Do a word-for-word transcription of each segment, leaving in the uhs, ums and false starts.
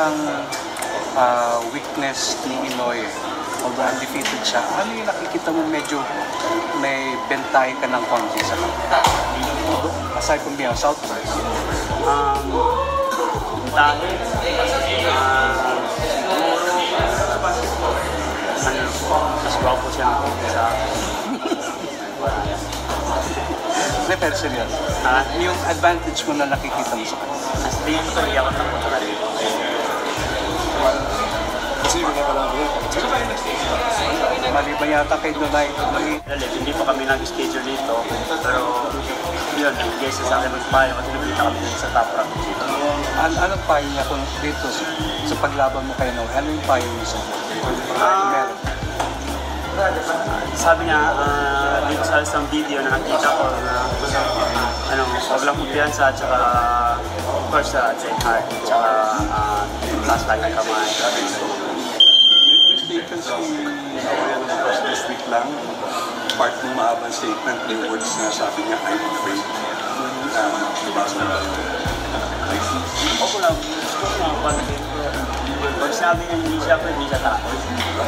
ang uh, weakness ni Inoy? Although undefeated siya, ano yung nakikita mo medyo may bentay ka ng konti sa kanya? Aside from being a Southwest. Um, dahil, uh, siguro, ano, mas gwapo siya sa Hindi, pero serious. Ha? Yung advantage mo na nakikita mo sa kanya? Mas tingin ko tuloy ako ng kontra rin. Kasi yung mga pala maliban yata kay Donay. Hindi pa kami nag-schedule dito, pero yun, nagbigay siya sa akin ng payo kasi nabita kami dito sa top rank. An anong payo niya kung dito sa, sa paglaban mo kay Noe? Ano yung payo niya sa uh, Sabi niya, uh, dito sa isang video na nakita ko na ano, huwag lang kumpiyansa at saka of course sa uh, train hard at saka uh, last time na kamay. Mistaken si Ayan of course this week lang, part ng maabang statement, may words na sabi niya, I'm afraid. Uh, Nabasa na ba yun? Opo lang, gusto ko lang pansin ko. Pag sabi niya hindi siya, hindi siya takot.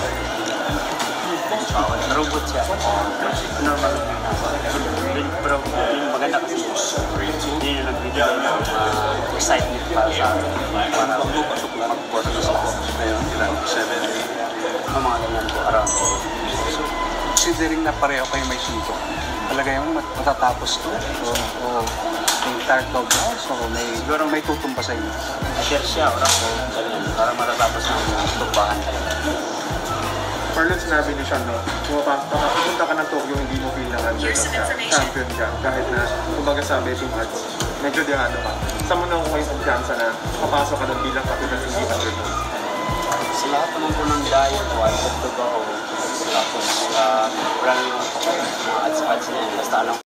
Robot siya. Normal lang yun. Pero maganda kasi hindi nyo nagbibigay ng uh, excitement para sa akin. Para pasok lang ang quarter sa ako. Ngayon, ilan? seven, eight. Ang mga ganyan po, around. So, considering na pareho kayo may suntok, talaga yung matatapos to? O, o yung entire twelve rounds? O may, siguro may tutumpa sa inyo? Share siya, orang ko. Para matatapos ng tumbahan talaga. Parlon, sinabi ni Sean, no? Pupunta ka ng Tokyo, hindi mo feel na underdog ka, champion ka, kahit na, kumbaga sabi, too much, medyo dihado ka. Saan mo na kung kayo kumpiyansa na papasok ka doon bilang kapitan hindi underdog? Sa lahat naman po ng diet ko, underdog ako. Tapos, uh, wala naman po mga ads-ads na yun. Basta alam